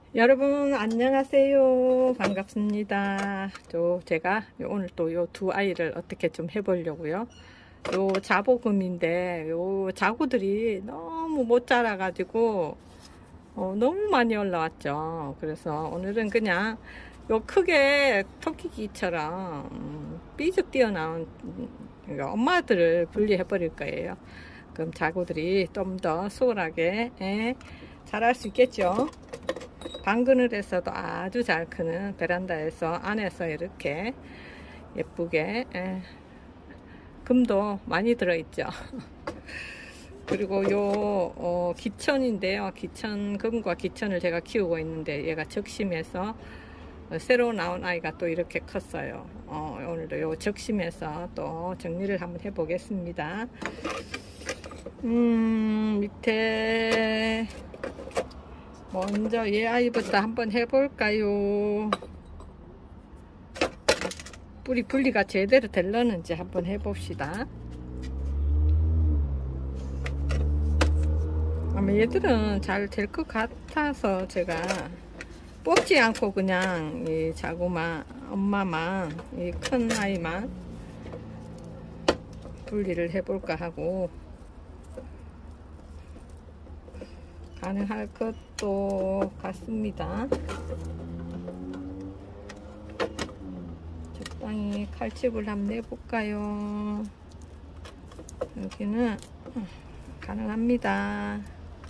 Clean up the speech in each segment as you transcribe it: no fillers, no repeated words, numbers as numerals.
여러분 안녕하세요. 반갑습니다. 제가 오늘 또 요 두 아이를 어떻게 좀 해보려고요. 요 자보금인데 요 자구들이 너무 못 자라가지고 너무 많이 올라왔죠. 그래서 오늘은 그냥 요 크게 토끼기처럼 삐죽 뛰어나온 엄마들을 분리해 버릴 거예요. 그럼 자구들이 좀 더 수월하게 자랄 수 있겠죠. 방그늘에서도 아주 잘 크는 베란다에서 안에서 이렇게 예쁘게 금도 많이 들어있죠. 그리고 요 기천인데요. 금과 기천을 제가 키우고 있는데 얘가 적심해서 새로 나온 아이가 또 이렇게 컸어요. 오늘도 요 적심해서 또 정리를 한번 해 보겠습니다. 밑에 먼저 얘 아이부터 한번 해볼까요? 뿌리 분리가 제대로 될려는지 한번 해봅시다. 아마 얘들은 잘 될 것 같아서 제가 뽑지 않고 그냥 이 자구만 엄마만 이 큰 아이만 분리를 해볼까 하고, 가능할 것도 같습니다. 적당히 칼집을 한번 내볼까요? 여기는 가능합니다.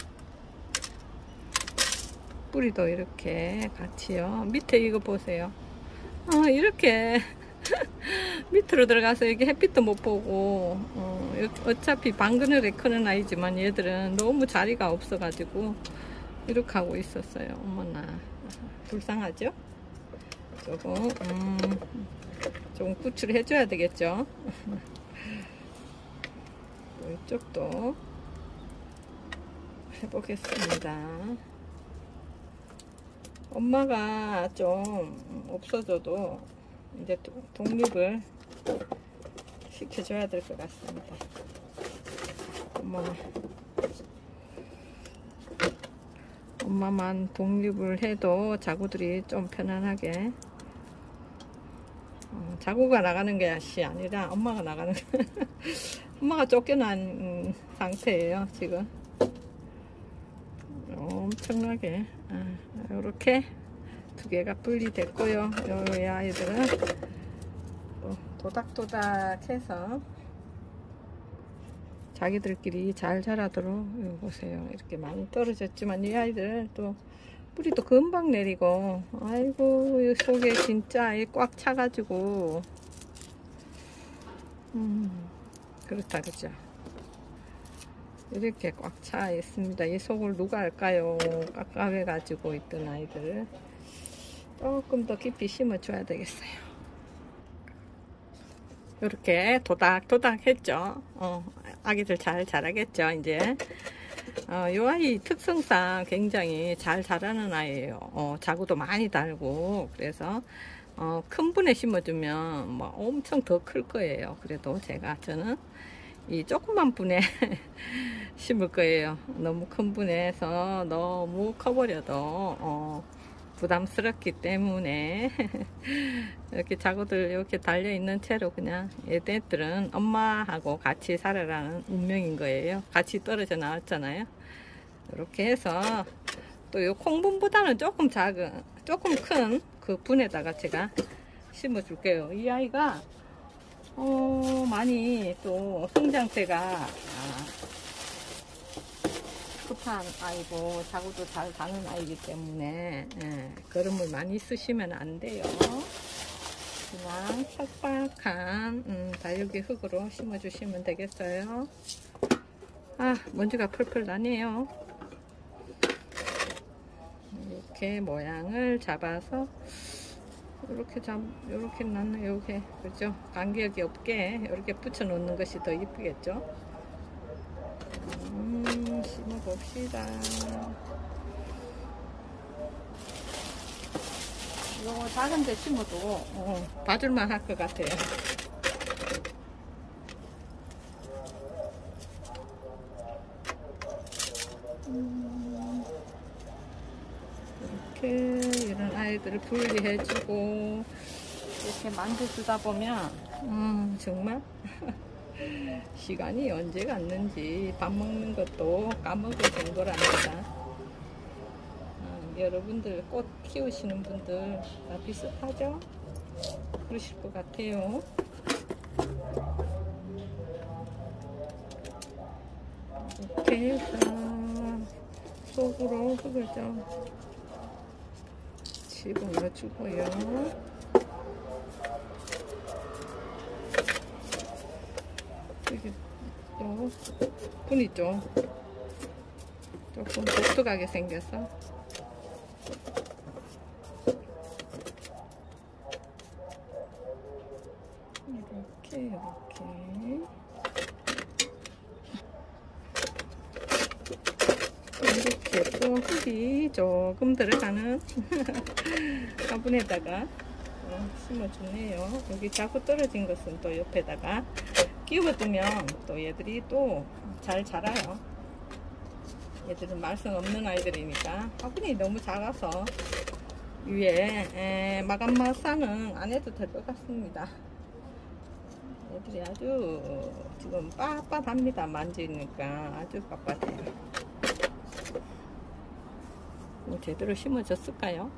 뿌리도 이렇게 같이요. 밑에 이거 보세요. 이렇게 밑으로 들어가서 여기 햇빛도 못 보고, 어차피 방그늘에 크는 아이지만 얘들은 너무 자리가 없어 가지고 이렇게 하고 있었어요. 어머나 불쌍하죠? 조금 구출해 줘야 되겠죠. 이쪽도 해보겠습니다. 엄마가 좀 없어져도 이제 독립을 시켜줘야 될 것 같습니다. 엄마만 독립을 해도 자구들이 좀 편안하게, 자구가 나가는 것이 아니라 엄마가 나가는 엄마가 쫓겨난 상태예요 지금. 엄청나게 이렇게 두 개가 분리됐고요. 이 아이들은 도닥도닥 해서 자기들끼리 잘 자라도록, 이거 보세요. 이렇게 많이 떨어졌지만 이 아이들 또 뿌리도 금방 내리고, 아이고 이 속에 진짜 꽉 차가지고 그렇다 그죠. 이렇게 꽉 차 있습니다. 이 속을 누가 알까요? 깝깝해 가지고 있던 아이들을 조금 더 깊이 심어 줘야 되겠어요. 이렇게 도닥도닥 했죠. 아기들 잘 자라겠죠. 이제 이 아이 특성상 굉장히 잘 자라는 아이예요. 자구도 많이 달고, 그래서 큰 분에 심어주면 뭐 엄청 더 클 거예요. 그래도 저는 이 조그만 분에 심을 거예요. 너무 큰 분에서 너무 커버려도 부담스럽기 때문에 이렇게 자구들 이렇게 달려 있는 채로 그냥 얘네들은 엄마하고 같이 살아라는 운명인 거예요. 같이 떨어져 나왔잖아요. 이렇게 해서 또 요 콩분보다는 조금 큰 그 분에다가 제가 심어 줄게요. 이 아이가 많이 또 성장세가 급한 아이고, 자구도 잘 가는 아이기 때문에 거름을 많이 쓰시면 안 돼요. 그냥 척박한 다육이 흙으로 심어 주시면 되겠어요. 먼지가 펄펄 나네요. 이렇게 모양을 잡아서 이렇게 놨네. 요게 그죠? 간격이 없게 이렇게 붙여 놓는 것이 더 이쁘겠죠? 심어 봅시다. 이거 작은 데 심어도 봐줄만 할 것 같아요. 이렇게 이런 아이들을 분리해주고 이렇게 만져주다 보면 정말 시간이 언제 갔는지 밥 먹는 것도 까먹을 정도랍니다. 여러분들 꽃 키우시는 분들 다 비슷하죠? 그러실 것 같아요. 이렇게 해서 속으로 흙을 좀 집어넣어주고요. 여기 또 분이 좀 조금 독특하게 생겨서 이렇게 또 흙이 조금 들어가는 화분에다가 심어주네요. 여기 자꾸 떨어진 것은 또 옆에다가 끼워두면 또 얘들이 또 잘 자라요. 얘들은 말썽 없는 아이들이니까. 화분이 너무 작아서 위에 마감마사는 안 해도 될 것 같습니다. 얘들이 아주 지금 빳빳합니다. 만지니까 아주 빳빳해요. 뭐 제대로 심어졌을까요?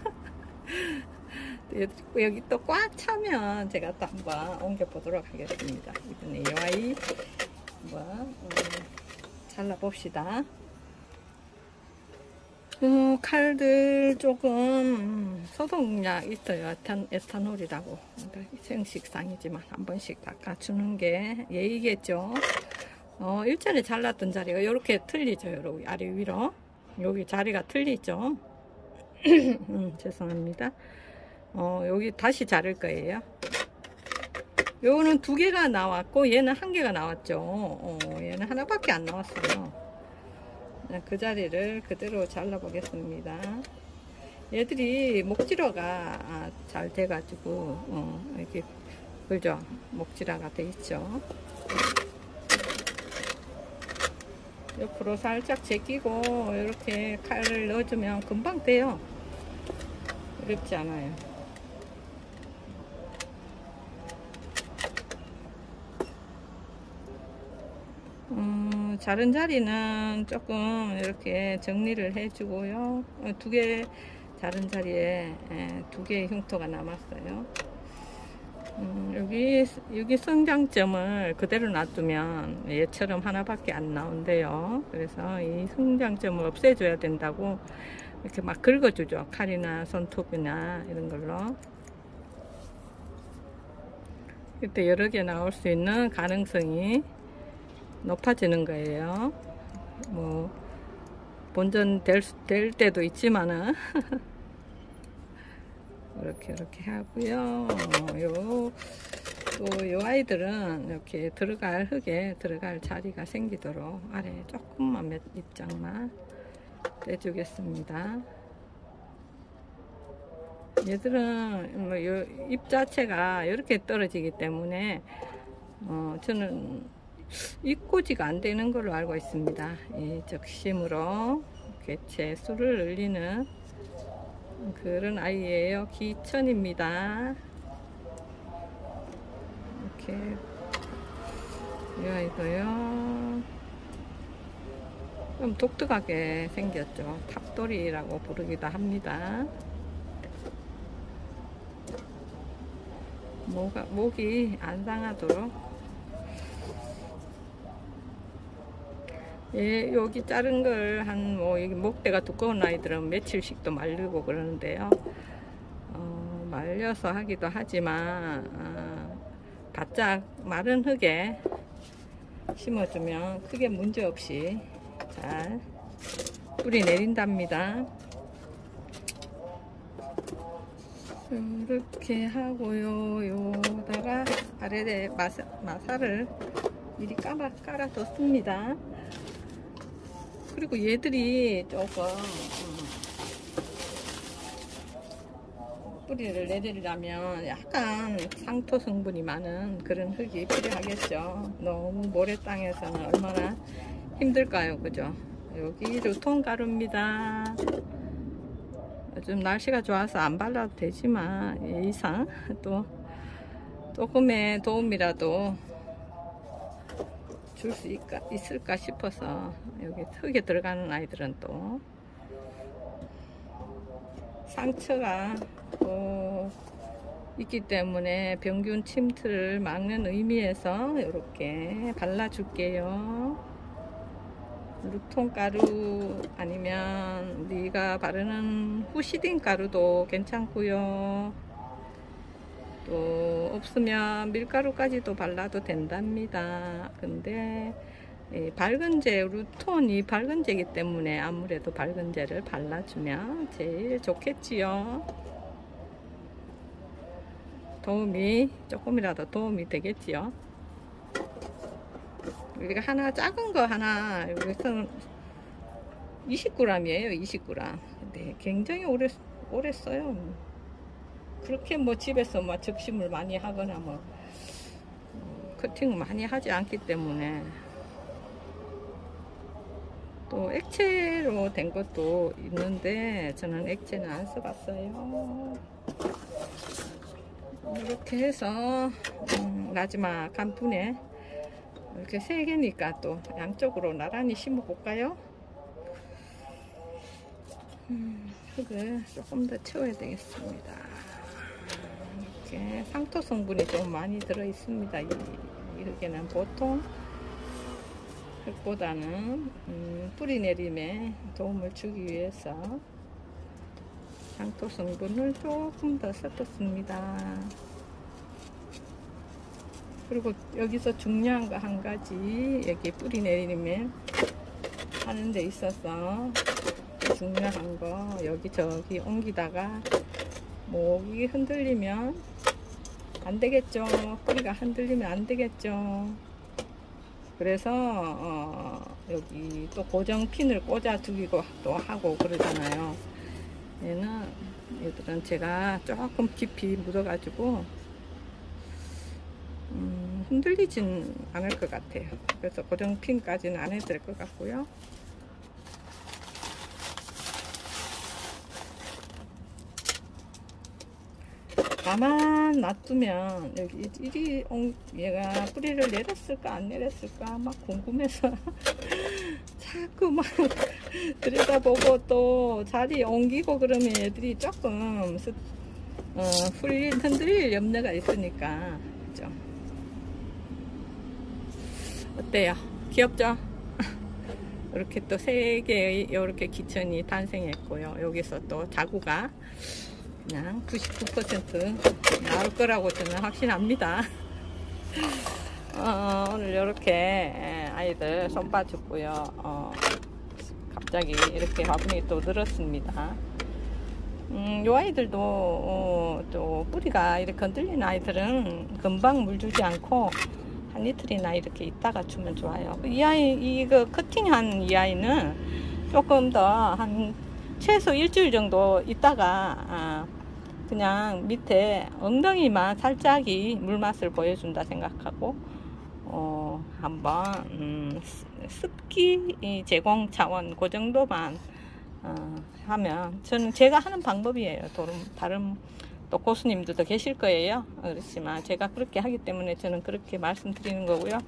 여기 또 꽉 차면 제가 또 한번 옮겨 보도록 하겠습니다. 이번에 이 아이 한번 잘라 봅시다. 칼들 조금 소독약 있어요. 에탄올이라고. 생식상이지만 한 번씩 닦아주는 게 예의겠죠. 일전에 잘랐던 자리가 이렇게 틀리죠. 여러분 아래 위로 여기 자리가 틀리죠. 죄송합니다. 여기 다시 자를 거예요. 요거는 2개가 나왔고 얘는 1개가 나왔죠. 얘는 하나밖에 안 나왔어요. 그 자리를 그대로 잘라 보겠습니다. 얘들이 목질화가 잘 돼 가지고 이렇게 그죠? 목질화가 돼 있죠. 옆으로 살짝 제끼고 이렇게 칼을 넣어주면 금방 돼요. 어렵지 않아요. 자른 자리는 조금 이렇게 정리를 해주고요. 2개 자른 자리에 2개의 흉터가 남았어요. 여기 성장점을 그대로 놔두면 얘처럼 하나밖에 안 나온대요. 그래서 이 성장점을 없애줘야 된다고 이렇게 막 긁어주죠. 칼이나 손톱이나 이런 걸로. 그때 여러 개 나올 수 있는 가능성이 높아지는 거예요. 뭐 본전 될 때도 있지만은 이렇게 하고요. 또 요 아이들은 이렇게 흙에 들어갈 자리가 생기도록 아래 조금만 몇 입장만 떼주겠습니다. 얘들은 뭐 요 잎 자체가 이렇게 떨어지기 때문에 저는 입꼬지가 안 되는 걸로 알고 있습니다. 이 적심으로 개체수를 늘리는 그런 아이예요. 기천입니다. 이렇게 이 아이도요. 좀 독특하게 생겼죠. 탑돌이라고 부르기도 합니다. 목이 안 상하도록. 예, 여기 자른 걸 여기 목대가 두꺼운 아이들은 며칠씩도 말리고 그러는데요. 말려서 하기도 하지만 바짝 마른 흙에 심어주면 크게 문제없이 잘 뿌리 내린답니다. 이렇게 하고요. 요다가 아래에 마사를 미리 깔아뒀습니다. 그리고 얘들이 조금 뿌리를 내리려면 약간 상토 성분이 많은 그런 흙이 필요하겠죠. 너무 모래 땅에서는 얼마나 힘들까요, 그죠? 여기 루톤가루입니다. 요즘 날씨가 좋아서 안 발라도 되지만 예의상 또 조금의 도움이라도 줄 수 있을까 싶어서 여기 흙에 들어가는 아이들은 또 상처가 또 있기 때문에 병균 침투를 막는 의미에서 이렇게 발라줄게요. 루톤 가루 아니면 우리가 바르는 후시딘 가루도 괜찮고요. 또 없으면 밀가루까지도 발라도 된답니다. 근데 밝은제, 루톤이 밝은제이기 때문에 아무래도 밝은제를 발라주면 제일 좋겠지요. 조금이라도 도움이 되겠지요. 우리가 하나 작은 거 하나 여기서는 20g이에요. 20g. 네, 굉장히 오래 써요. 그렇게 뭐 집에서 뭐 적심을 많이 하거나 뭐 커팅 많이 하지 않기 때문에. 또 액체로 된 것도 있는데 저는 액체는 안 써봤어요. 이렇게 해서 마지막 한 분에 이렇게 3개니까 또 양쪽으로 나란히 심어 볼까요? 흙을 조금 더 채워야 되겠습니다. 이렇게 상토 성분이 좀 많이 들어 있습니다. 이 흙에는 보통 흙보다는 뿌리 내림에 도움을 주기 위해서 상토 성분을 조금 더 섞었습니다. 그리고 여기서 중요한 거 한 가지, 여기 뿌리 내림에 하는 데 있어서 중요한 거, 여기저기 옮기다가 목이 흔들리면 안 되겠죠. 뿌리가 흔들리면 안 되겠죠. 그래서 여기 또 고정 핀을 꽂아 두기도 또 하고 그러잖아요. 얘들은 제가 조금 깊이 묻어 가지고 흔들리진 않을 것 같아요. 그래서 고정 핀까지는 안 해도 될 것 같고요. 가만 놔두면 여기 얘가 뿌리를 내렸을까 안 내렸을까 막 궁금해서 자꾸 막 들여다보고 또 자리 옮기고 그러면 애들이 조금 흔들릴 염려가 있으니까. 그죠? 어때요? 귀엽죠? 이렇게 또 3개의 이렇게 기천이 탄생했고요. 여기서 또 자구가 그냥 99% 나올 거라고 저는 확신합니다. 오늘 이렇게 아이들 손봐줬고요. 갑자기 이렇게 화분이 또 늘었습니다. 요 아이들도 또 뿌리가 이렇게 흔들리는 아이들은 금방 물 주지 않고 한 이틀이나 이렇게 있다가 주면 좋아요. 이 아이, 이거 커팅한 이 아이는 조금 더 한 최소 일주일 정도 있다가 그냥 밑에 엉덩이만 살짝이 물맛을 보여준다 생각하고 한번 습기 제공 차원 그 정도만 하면 저는 제가 하는 방법이에요. 다른 또 고수님들도 계실 거예요. 그렇지만 제가 그렇게 하기 때문에 저는 그렇게 말씀드리는 거고요.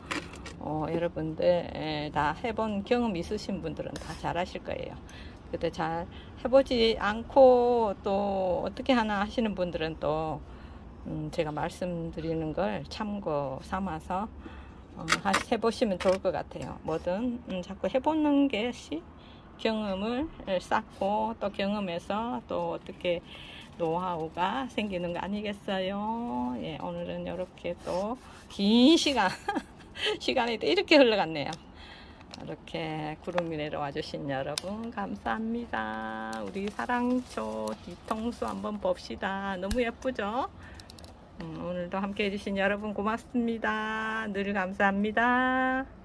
여러분들 다 해본 경험 있으신 분들은 다 잘하실 거예요. 근데 잘 해보지 않고 또 어떻게 하나 하시는 분들은 또 제가 말씀드리는 걸 참고 삼아서 해보시면 좋을 것 같아요. 뭐든 자꾸 해보는 것이 경험을 쌓고 또 경험에서 또 어떻게 노하우가 생기는 거 아니겠어요? 예, 오늘은 이렇게 또 긴 시간이 이렇게 흘러갔네요. 이렇게 구름이 내려와 주신 여러분 감사합니다. 우리 사랑초 뒤통수 한번 봅시다. 너무 예쁘죠? 오늘도 함께 해주신 여러분 고맙습니다. 늘 감사합니다.